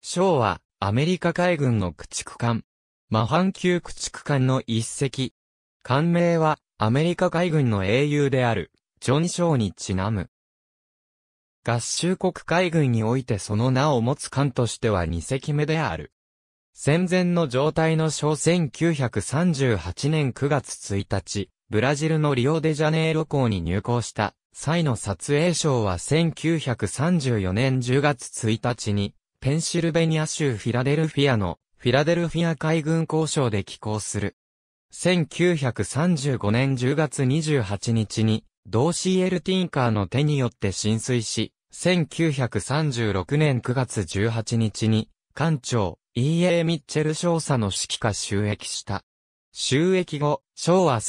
ショーは、アメリカ海軍の駆逐艦。マハン級駆逐艦の一隻。艦名は、アメリカ海軍の英雄である、ジョン・ショーにちなむ。合衆国海軍においてその名を持つ艦としては2隻目である。戦前の状態のショー1938年9月1日、ブラジルのリオデジャネイロ港に入港した際の撮影賞は1934年10月1日に、ペンシルベニア州フィラデルフィアのフィラデルフィア海軍工廠で寄港する。1935年10月28日に、同 CL ティンカーの手によって浸水し、1936年9月18日に、艦長、EA ミッチェル少佐の指揮下就役した。就役後、ショーは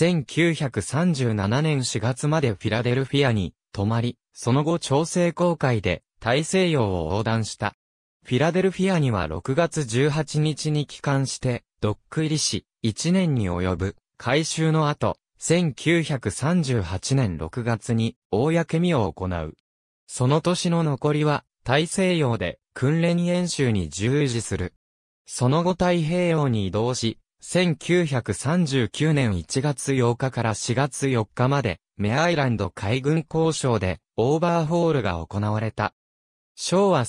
1937年4月までフィラデルフィアに泊まり、その後調整航海で大西洋を横断した。フィラデルフィアには6月18日に帰還して、ドック入りし、1年に及ぶ改修の後、1938年6月に公見を行う。その年の残りは大西洋で訓練演習に従事する。その後太平洋に移動し、1939年1月8日から4月4日までメアイランド海軍工廠でオーバーホールが行われた。ショーは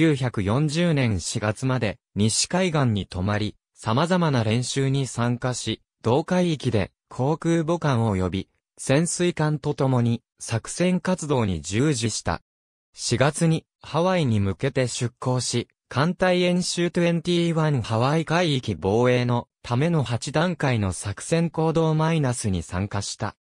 1940年4月まで西海岸に泊まり、様々な練習に参加し、同海域で航空母艦及び潜水艦と共に作戦活動に従事した。4月にハワイに向けて出港し、艦隊演習21ハワイ海域防衛のための8段階の作戦行動-に参加した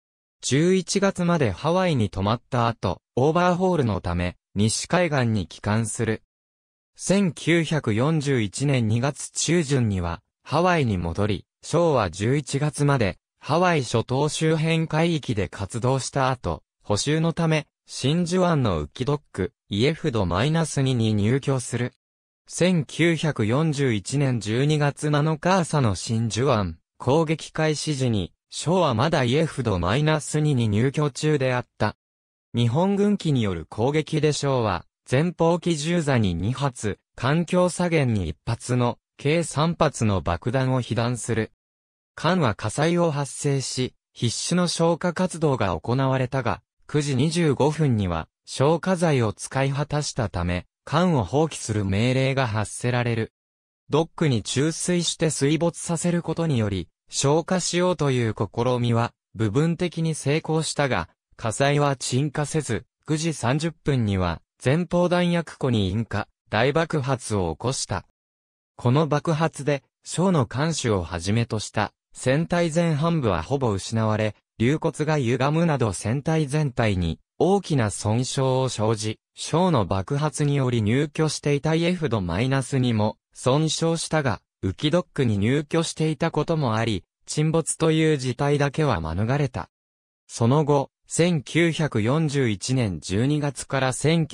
。11月までハワイに泊まった後、オーバーホールのため西海岸に帰還する。1941年2月中旬にはハワイに戻り、ショーは11月までハワイ諸島周辺海域で活動した後、補修のため真珠湾の浮きドック、イエフド-2に入居する。1941年12月7日朝の真珠湾攻撃開始時に、ショーはまだイエフド-2に入居中であった。日本軍機による攻撃でショーは、前方機銃座に2発、艦橋左舷に1発の、計3発の爆弾を被弾する。艦は火災を発生し、必死の消火活動が行われたが、9時25分には、消火剤を使い果たしたため、艦を放棄する命令が発せられる。ドックに注水して水没させることにより、消火しようという試みは、部分的に成功したが、火災は鎮火せず、9時30分には、前方弾薬庫に引火、大爆発を起こした。この爆発で、ショーの艦首をはじめとした、船体前半部はほぼ失われ、竜骨が歪むなど船体全体に、大きな損傷を生じ、ショーの爆発により入居していたイエフド-2も損傷したが、浮きドックに入居していたこともあり、沈没という事態だけは免れた。その後、1941年12月から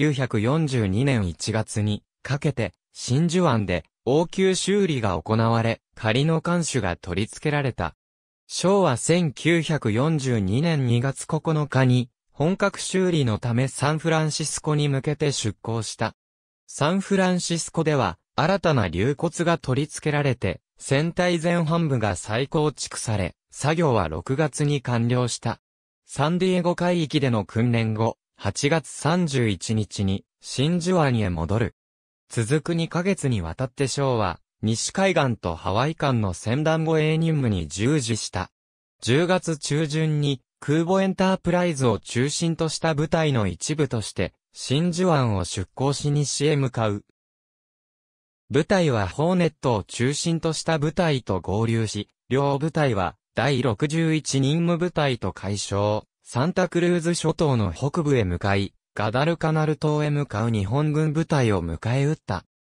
1942年1月にかけて、真珠湾で応急修理が行われ、仮の艦首が取り付けられた。ショーは1942年2月9日に、本格修理のためサンフランシスコに向けて出港した。サンフランシスコでは新たな竜骨が取り付けられて、船体前半部が再構築され、作業は6月に完了した。サンディエゴ海域での訓練後、8月31日に真珠湾へ戻る。続く2ヶ月にわたってショーは、西海岸とハワイ間の船団護衛任務に従事した。10月中旬に、空母エンタープライズを中心とした部隊の一部として、真珠湾を出港し西へ向かう。部隊はホーネットを中心とした部隊と合流し、両部隊は第61任務部隊と改称、サンタクルーズ諸島の北部へ向かい、ガダルカナル島へ向かう日本軍部隊を迎え撃った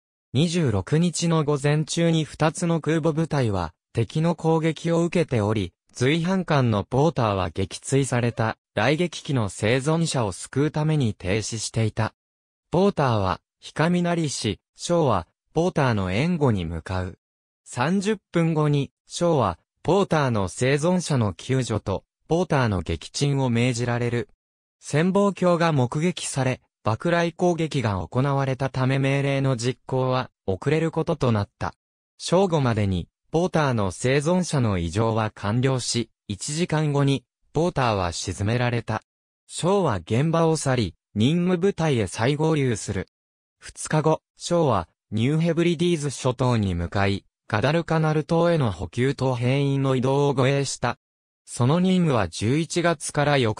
。26日の午前中に2つの空母部隊は敵の攻撃を受けており、随伴艦のポーターは撃墜された雷撃機の生存者を救うために停止していた。ポーターは火雷し、ショーはポーターの援護に向かう。30分後にショーはポーターの生存者の救助とポーターの撃沈を命じられる。潜望鏡が目撃され、 爆雷攻撃が行われたため命令の実行は遅れることとなった。正午までに、ポーターの生存者の移乗は完了し、1時間後に、ポーターは沈められた。ショーは現場を去り、任務部隊へ再合流する。2日後、ショーは、ニューヘブリディーズ諸島に向かい、ガダルカナル島への補給と兵員の移動を護衛した。その任務は11月から翌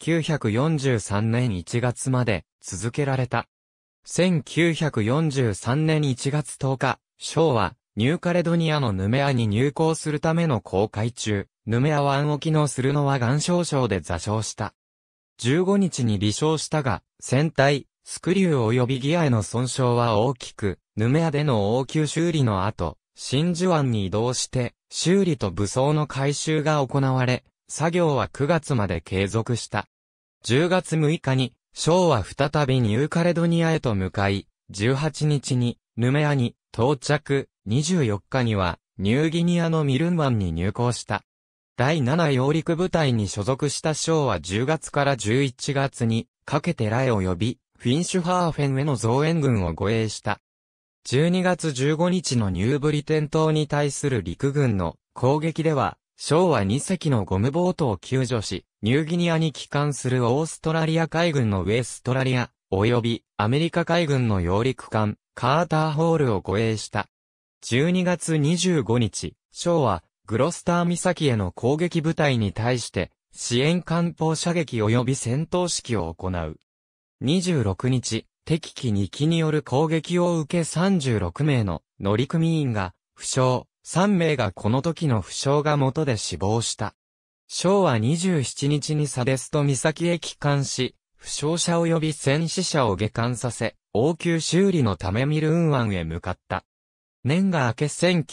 1943年1月まで続けられた。1943年1月10日、ショーはニューカレドニアのヌメアに入港するための航海中、ヌメア湾沖のスルノワ岩礁礁で座礁した。15日に離礁したが、船体、スクリュー及びギアへの損傷は大きく、ヌメアでの応急修理の後、真珠湾に移動して、修理と武装の改修が行われ、作業は9月まで継続した。10月6日に、ショーは再びニューカレドニアへと向かい、18日に、ヌメアに到着、24日には、ニューギニアのミルン湾に入港した。第7揚陸部隊に所属したショーは10月から11月にかけてラエ及びフィンシュハーフェンへの増援軍を護衛した。12月15日のニューブリテン島に対する陸軍の攻撃では、ショーは2隻のゴムボートを救助し、ニューギニアに帰還するオーストラリア海軍のウェストラリア、及びアメリカ海軍の揚陸艦、カーターホールを護衛した。12月25日、ショーは、グロスター岬への攻撃部隊に対して、支援艦砲射撃及び戦闘指揮を行う。26日、敵機2機による攻撃を受け36名の乗組員が負傷、3名がこの時の負傷が元で死亡した。ショーは27日にサデスト岬へ帰還し、負傷者及び戦死者を下艦させ、応急修理のためミルーン湾へ向かった。年が明け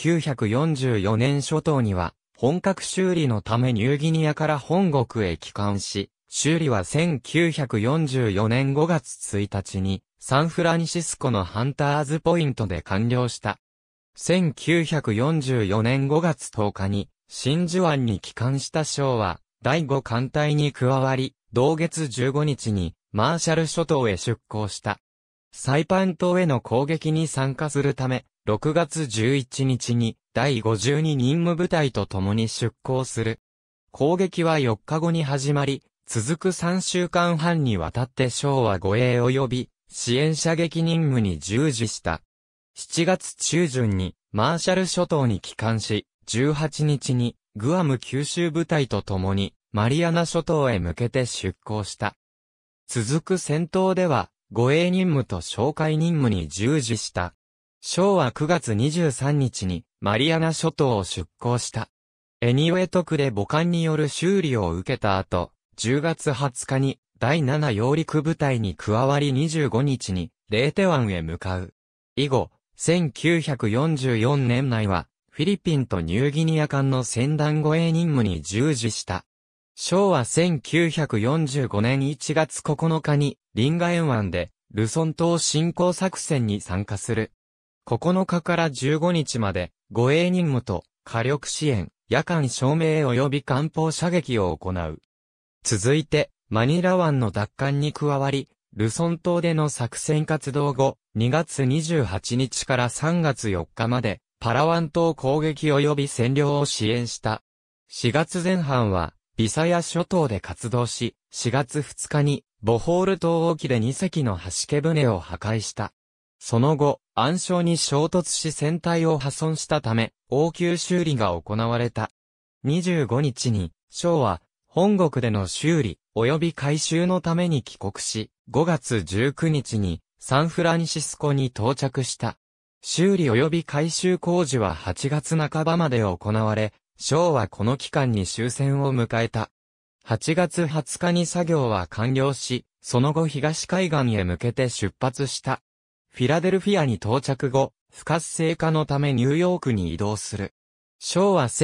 1944年初頭には、本格修理のためニューギニアから本国へ帰還し、修理は1944年5月1日に、サンフランシスコのハンターズポイントで完了した。1944年5月10日に、真珠湾に帰還したショーは、第5艦隊に加わり、同月15日に、マーシャル諸島へ出港した。サイパン島への攻撃に参加するため、6月11日に第52任務部隊と共に出港する。攻撃は4日後に始まり、続く3週間半にわたってショーは護衛及び支援射撃任務に従事した。7月中旬にマーシャル諸島に帰還し、18日にグアム九州部隊と共にマリアナ諸島へ向けて出港した。続く戦闘では護衛任務と哨戒任務に従事した。ショーは9月23日にマリアナ諸島を出港した。エニウェト区で母艦による修理を受けた後、10月20日に第7揚陸部隊に加わり25日にレーテ湾へ向かう。以後、1944年内はフィリピンとニューギニア間の船団護衛任務に従事した。ショーは1945年1月9日にリンガエン湾でルソン島侵攻作戦に参加する。9日から15日まで護衛任務と火力支援、夜間照明及び艦砲射撃を行う。続いて、マニラ湾の奪還に加わり、ルソン島での作戦活動後、2月28日から3月4日まで、パラワン島攻撃及び占領を支援した。4月前半は、ビサヤ諸島で活動し、4月2日に、ボホール島沖で2隻の艀船を破壊した。その後、暗礁に衝突し船体を破損したため、応急修理が行われた。25日に、ショーは、本国での修理、及び改修のために帰国し、5月19日に、サンフランシスコに到着した。修理及び改修工事は8月半ばまで行われ、ショーはこの期間に終戦を迎えた。8月20日に作業は完了し、その後東海岸へ向けて出発した。フィラデルフィアに到着後、不活性化のためニューヨークに移動する。ショーは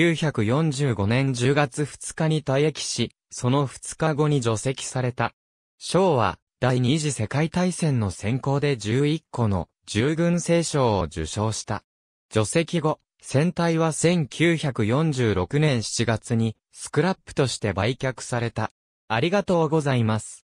1945年10月2日に退役し、その2日後に除籍された。ショーは第二次世界大戦の戦功で11個の従軍聖章を受章した。除籍後、船体は1946年7月にスクラップとして売却された。ありがとうございます。